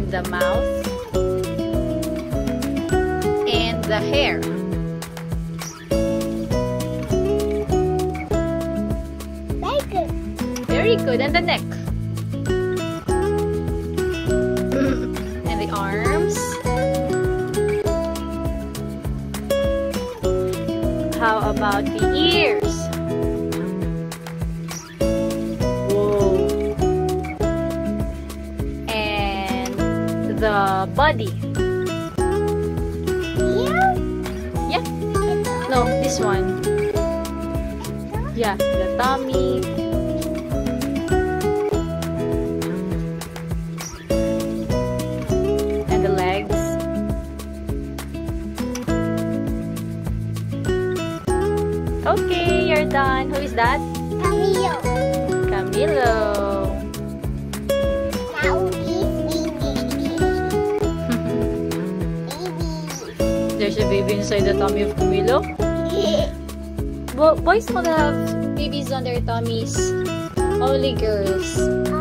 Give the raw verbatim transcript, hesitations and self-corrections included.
and the mouth and the hair. Very good. Very good. And the neck. And the arms. How about the ears? Whoa. And the body. Here? Yeah. No, this one. Yeah, the tummy. And the legs. Okay, you're done. Who is that? Camilo. Camilo. Now he's baby. Baby. There's a baby inside the tummy of Camilo. Bo boys don't have babies on their tummies. Only girls.